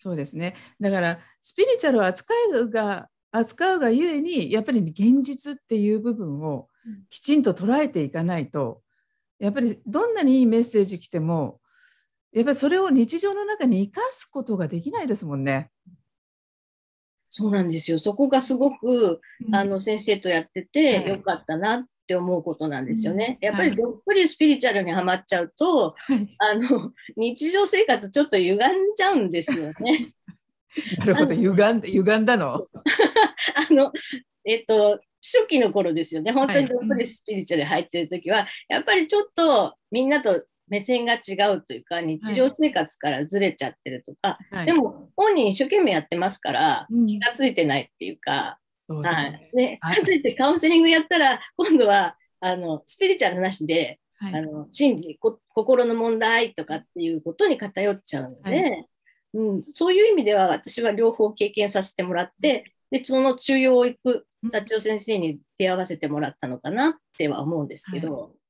そうですね。だからスピリチュアルを扱うがゆえに、やっぱり現実っていう部分をきちんと捉えていかないと、やっぱりどんなにいいメッセージ来ても、やっぱりそれを日常の中に生かすことができないですもんね。 そうなんですよ。そこがすごく、 うん、 先生とやってはい。 てよかったなって思うことなんうん、 ですよね。やっぱはい。 りどっぷりスピリチュアルにはまっちゃうと、 はい。 日常生活ちょっと歪んじゃうんですよね。 なるほど。 なので、 歪んだの。 あの、初期の頃ですよね。本はい。 当にどっぷりうん、 スピリチュアルに入ってる時は、やっぱりちょっとみんなと目線が違うというか、日常はい。 生活からずれちゃってるとか、 はい。 でも本人一生懸命やってますから、 うん。 気がついてないっていうか、 そうですはい。 ね。 で、かといってカウンセリングやったら、今度は、スピリチュアルなしで、 はい。 心理、心の問題とかっていうことに偏っちゃうのはい。 で、そういう意味では私は両方経験させてもらって、で、その中庸を行くうん、 幸代先生に出会わせてもらったのかなっては思うんですけはい。 ど、